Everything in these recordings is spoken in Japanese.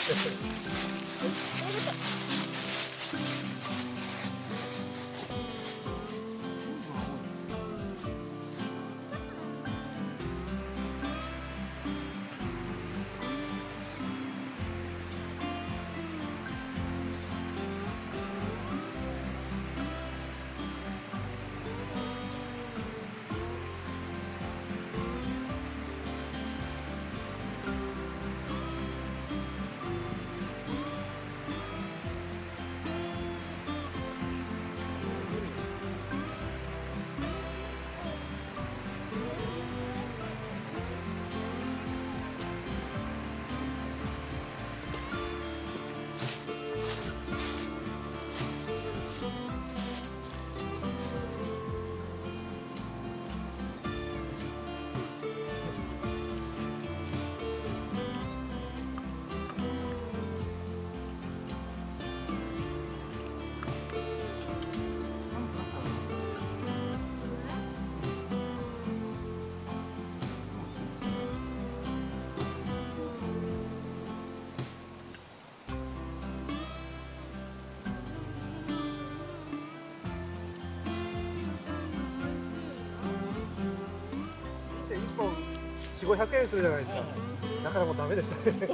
400〜500円するじゃないですか。だからもうダメでしたね。で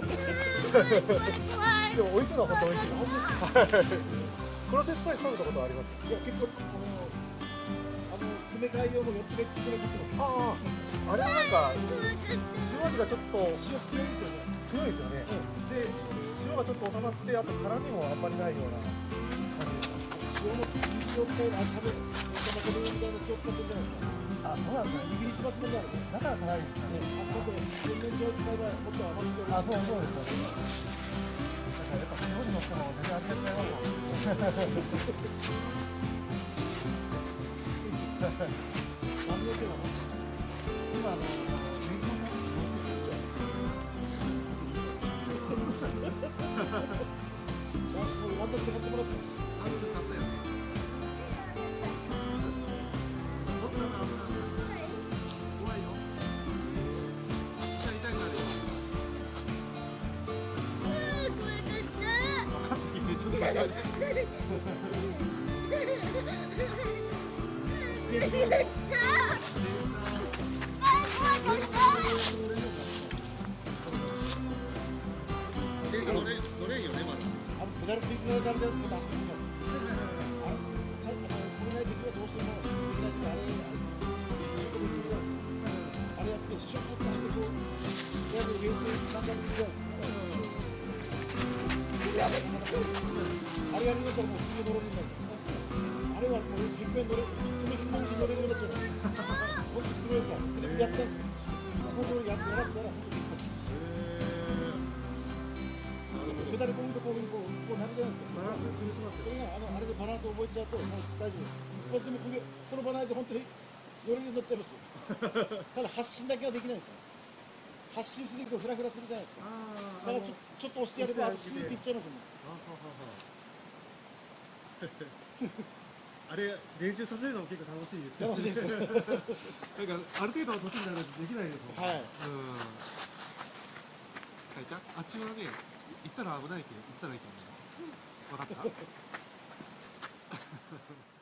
も美味しいのは本当美味しい。この鉄板食べたことはあります。 いや結構詰め替え用の4つ別作られてます。 あれはなんか塩味がちょっと塩強いですよね。 強いですよね。で塩がちょっと収まってあと辛みもあんまりないような感じです。 塩の塩みたいな食べるみたいな塩使ってるじゃないですか。 あ、そうなんですね。 握りしますもんね。 だから辛いですかね。 全然塩使えばもっと甘くて。 あ、そうですよね。だからやっぱ料理の人も全然味が違いますもん。 何の手は今ワンダー使ってもらって。 乗れんよねまだ。 ペダルついてないからです。出してみます。これない時はどうしてもできないからあれやってショック出してこうやる練習なんかする。あれやるんだったらもうすぐ乗れるんだよ。あれはもういっぺん乗れ、その日も乗れるんだったら本当すごいさ。やったんですよ。本当にやらせたら本当にペダルこぐとこうなるじゃないですか。バランスを崩します。それがあれでバランスを覚えちゃうともう大丈夫。一発でもこの場内で本当に乗れるようになっちゃいますよ。ただ発進だけはできないんですよ。発進するとフラフラするじゃないですか。だからちょっと押してやればスーッていっちゃいますよね。 あれ練習させるのも結構楽しいです。 楽しいです。 なんかある程度の年にならないとできないですもん。 はい。 あっちはね、行ったら危ないけど、行ったらいいけど。分かった。